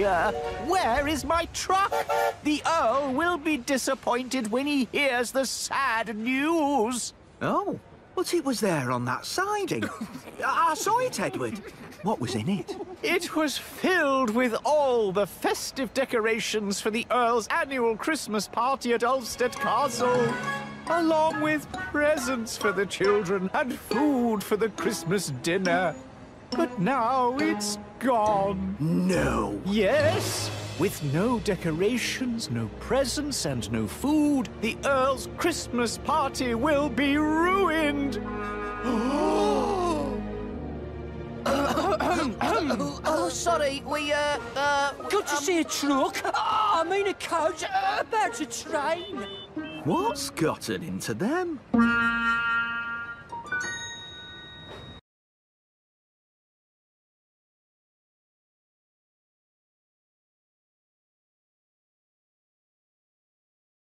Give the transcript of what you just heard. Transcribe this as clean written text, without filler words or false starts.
dear, where is my truck? The Earl will be disappointed when he hears the sad news. Oh, but it was there on that siding. I saw it, Edward. What was in it? It was filled with all the festive decorations for the Earl's annual Christmas party at Ulfstead Castle, along with presents for the children and food for the Christmas dinner. But now it's gone. No. Yes. With no decorations, no presents, and no food, the Earl's Christmas party will be ruined. Oh, sorry, Good to see a truck. I mean a coach about a train. What's gotten into them?